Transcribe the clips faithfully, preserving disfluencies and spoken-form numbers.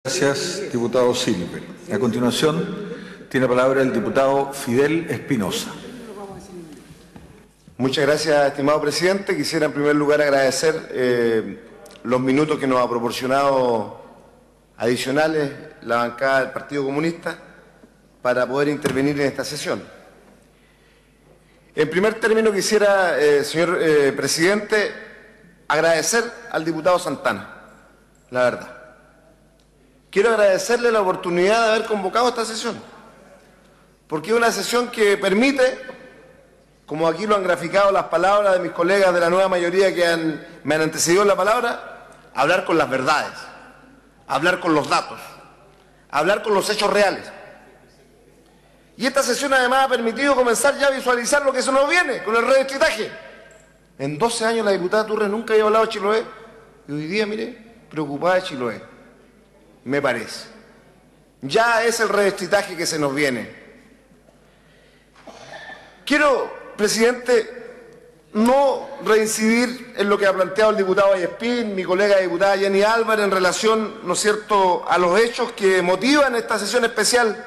Gracias, diputado Silva. A continuación, tiene palabra el diputado Fidel Espinosa. Muchas gracias, estimado presidente. Quisiera en primer lugar agradecer eh, los minutos que nos ha proporcionado adicionales la bancada del Partido Comunista para poder intervenir en esta sesión. En primer término quisiera, eh, señor eh, presidente, agradecer al diputado Santana, la verdad. Quiero agradecerle la oportunidad de haber convocado esta sesión, porque es una sesión que permite, como aquí lo han graficado las palabras de mis colegas de la nueva mayoría que han, me han antecedido en la palabra, hablar con las verdades, hablar con los datos, hablar con los hechos reales. Y esta sesión además ha permitido comenzar ya a visualizar lo que se nos viene con el redistritaje. En doce años la diputada Turres nunca había hablado de Chiloé y hoy día, mire, preocupada de Chiloé, me parece. Ya es el redistritaje que se nos viene. Quiero, presidente, no reincidir en lo que ha planteado el diputado Vallespín, mi colega diputada Jenny Álvarez, en relación, ¿no es cierto?, a los hechos que motivan esta sesión especial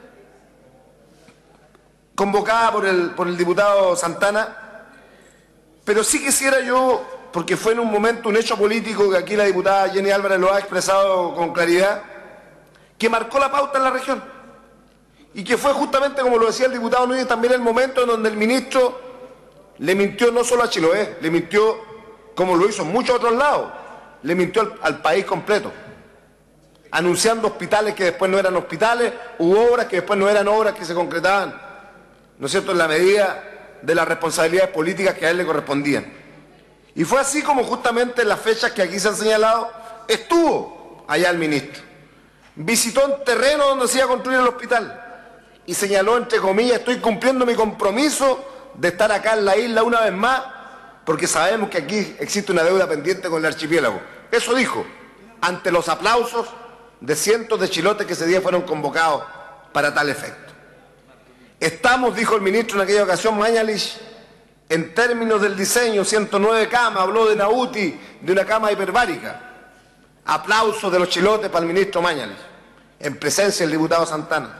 convocada por el, por el diputado Santana, pero sí quisiera yo, porque fue en un momento un hecho político que aquí la diputada Jenny Álvarez lo ha expresado con claridad, que marcó la pauta en la región y que fue justamente, como lo decía el diputado Núñez, también el momento en donde el ministro le mintió no solo a Chiloé, le mintió, como lo hizo en muchos otros lados, le mintió al, al país completo, anunciando hospitales que después no eran hospitales, u obras que después no eran obras que se concretaban, ¿no es cierto?, en la medida de las responsabilidades políticas que a él le correspondían. Y fue así como justamente en las fechas que aquí se han señalado, estuvo allá el ministro. Visitó un terreno donde se iba a construir el hospital y señaló, entre comillas, estoy cumpliendo mi compromiso de estar acá en la isla una vez más, porque sabemos que aquí existe una deuda pendiente con el archipiélago. Eso dijo, ante los aplausos de cientos de chilotes que ese día fueron convocados para tal efecto. Estamos, dijo el ministro en aquella ocasión, Mañalich, en términos del diseño, ciento nueve camas, habló de Nauti, de una cama hiperbárica. Aplausos de los chilotes para el ministro Mañalich, en presencia del diputado Santana.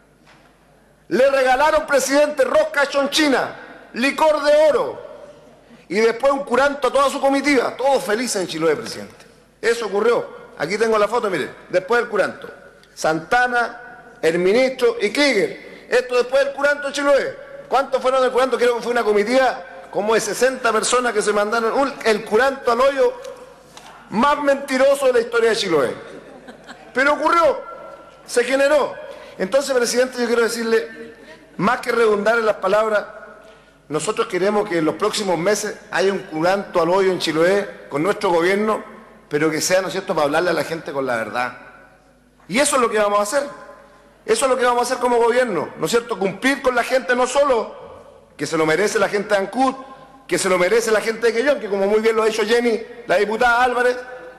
Le regalaron, presidente, rosca chonchina, licor de oro, y después un curanto a toda su comitiva, todos felices en Chiloé, presidente. Eso ocurrió. Aquí tengo la foto, mire, después del curanto. Santana, el ministro y Krieger. Esto después del curanto de Chiloé. ¿Cuántos fueron del curanto? Creo que fue una comitiva como de sesenta personas que se mandaron un, el curanto al hoyo más mentiroso de la historia de Chiloé. Pero ocurrió, se generó. Entonces, presidente, yo quiero decirle, más que redundar en las palabras, nosotros queremos que en los próximos meses haya un curanto al hoyo en Chiloé con nuestro gobierno, pero que sea, ¿no es cierto?, para hablarle a la gente con la verdad. Y eso es lo que vamos a hacer. Eso es lo que vamos a hacer como gobierno, ¿no es cierto?, cumplir con la gente, no solo que se lo merece la gente de Ancud, que se lo merece la gente de Quellón, que como muy bien lo ha dicho Jenny, la diputada Álvarez,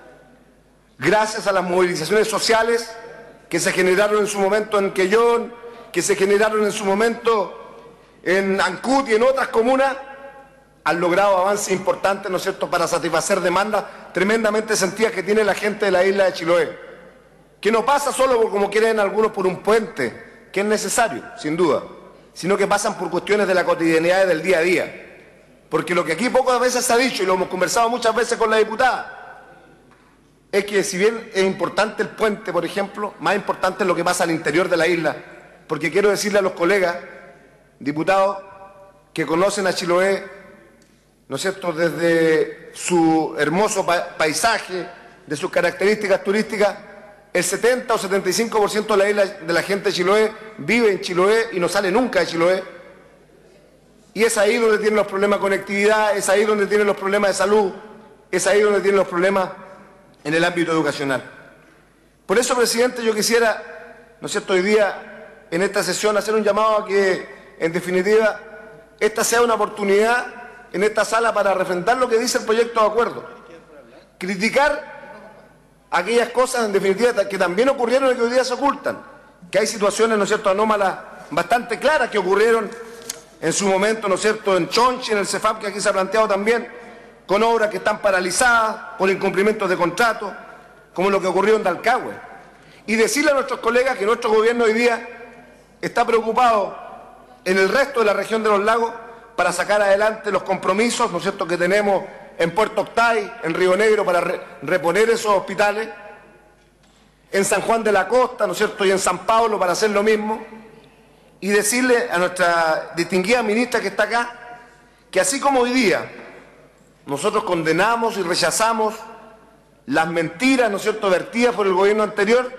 gracias a las movilizaciones sociales que se generaron en su momento en Quellón, que se generaron en su momento en Ancud y en otras comunas, han logrado avances importantes, ¿no es cierto?, para satisfacer demandas tremendamente sentidas que tiene la gente de la isla de Chiloé. Que no pasa solo, por, como quieren algunos, por un puente, que es necesario, sin duda, sino que pasan por cuestiones de la cotidianidad del día a día. Porque lo que aquí pocas veces se ha dicho, y lo hemos conversado muchas veces con la diputada, es que si bien es importante el puente, por ejemplo, más importante es lo que pasa al interior de la isla. Porque quiero decirle a los colegas, diputados, que conocen a Chiloé, ¿no es cierto?, desde su hermoso pa paisaje, de sus características turísticas, el setenta o setenta y cinco por ciento de la isla, de la gente de Chiloé, vive en Chiloé y no sale nunca de Chiloé. Y es ahí donde tienen los problemas de conectividad, es ahí donde tienen los problemas de salud, es ahí donde tienen los problemas en el ámbito educacional. Por eso, presidente, yo quisiera, ¿no es cierto?, hoy día, en esta sesión, hacer un llamado a que, en definitiva, esta sea una oportunidad en esta sala para refrendar lo que dice el proyecto de acuerdo. Criticar aquellas cosas, en definitiva, que también ocurrieron y que hoy día se ocultan. Que hay situaciones, ¿no es cierto?, anómalas bastante claras que ocurrieron en su momento, ¿no es cierto?, en Chonchi, en el CEFAP, que aquí se ha planteado también, con obras que están paralizadas por incumplimientos de contrato, como lo que ocurrió en Dalcahue. y decirle a nuestros colegas que nuestro gobierno hoy día está preocupado en el resto de la región de los lagos para sacar adelante los compromisos, ¿no es cierto?, que tenemos en Puerto Octay, en Río Negro, para re reponer esos hospitales, en San Juan de la Costa, ¿no es cierto?, y en San Pablo para hacer lo mismo, y decirle a nuestra distinguida ministra que está acá, que así como hoy día nosotros condenamos y rechazamos las mentiras, ¿no es cierto?, vertidas por el gobierno anterior,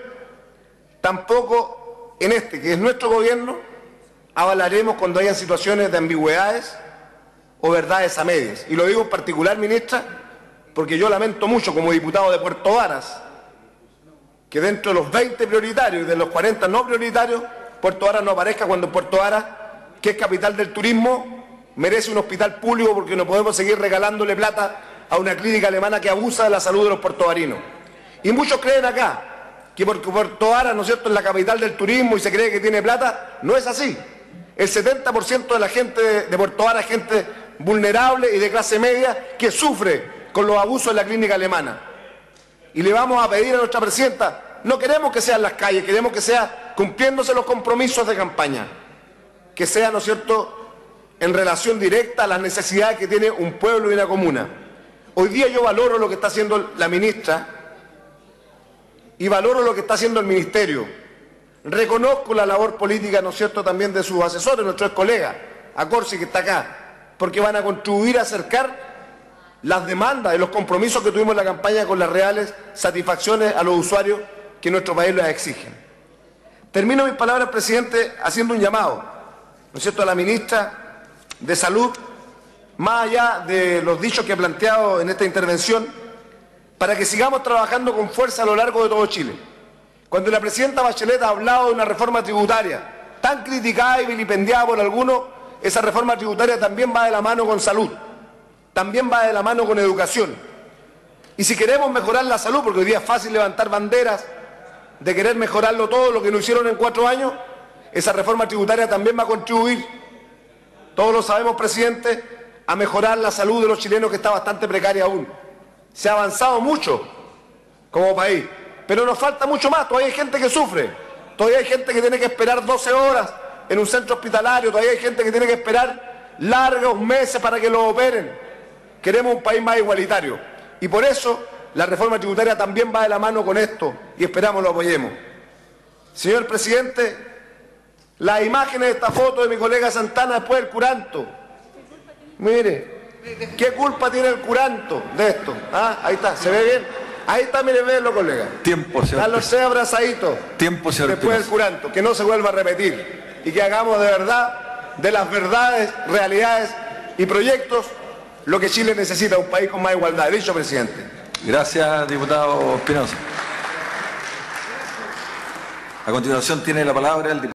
tampoco en este, que es nuestro gobierno, avalaremos cuando hayan situaciones de ambigüedades o verdades a medias. Y lo digo en particular, ministra, porque yo lamento mucho como diputado de Puerto Varas, que dentro de los veinte prioritarios y de los cuarenta no prioritarios, Puerto Varas no aparezca cuando Puerto Varas, que es capital del turismo, merece un hospital público, porque no podemos seguir regalándole plata a una clínica alemana que abusa de la salud de los puertovarinos. Y muchos creen acá que porque Puerto Varas, ¿no es cierto?, es la capital del turismo y se cree que tiene plata. No es así. El setenta por ciento de la gente de Puerto Varas es gente vulnerable y de clase media que sufre con los abusos de la clínica alemana. Y le vamos a pedir a nuestra presidenta, no queremos que sea en las calles, queremos que sea cumpliéndose los compromisos de campaña, que sea, ¿no es cierto?, en relación directa a las necesidades que tiene un pueblo y una comuna. Hoy día yo valoro lo que está haciendo la ministra y valoro lo que está haciendo el ministerio. Reconozco la labor política, ¿no es cierto?, también de sus asesores, nuestros colegas, a Corsi, que está acá, porque van a contribuir a acercar las demandas y los compromisos que tuvimos en la campaña con las reales satisfacciones a los usuarios que nuestro país les exigen. Termino mis palabras, presidente, haciendo un llamado, ¿no es cierto?, a la ministra de Salud, más allá de los dichos que he planteado en esta intervención, para que sigamos trabajando con fuerza a lo largo de todo Chile. Cuando la presidenta Bachelet ha hablado de una reforma tributaria tan criticada y vilipendiada por algunos, esa reforma tributaria también va de la mano con salud, también va de la mano con educación. Y si queremos mejorar la salud, porque hoy día es fácil levantar banderas de querer mejorarlo todo, lo que no hicieron en cuatro años, esa reforma tributaria también va a contribuir, todos lo sabemos, presidente, a mejorar la salud de los chilenos, que está bastante precaria aún. Se ha avanzado mucho como país, pero nos falta mucho más. Todavía hay gente que sufre, todavía hay gente que tiene que esperar doce horas en un centro hospitalario, todavía hay gente que tiene que esperar largos meses para que lo operen. Queremos un país más igualitario y por eso la reforma tributaria también va de la mano con esto y esperamos lo apoyemos. Señor presidente, las imágenes de esta foto de mi colega Santana después del curanto, mire, ¿qué culpa tiene el curanto de esto? ¿Ah? Ahí está, ¿se ve bien? Ahí está, mire, véanlo, colega. Tiempo, señor. Carlos sea abrazadito. Tiempo, señor. Después del curanto, que no se vuelva a repetir y que hagamos de verdad, de las verdades, realidades y proyectos, lo que Chile necesita, un país con más igualdad. Dicho, presidente. Gracias, diputado Espinosa. A continuación tiene la palabra el diputado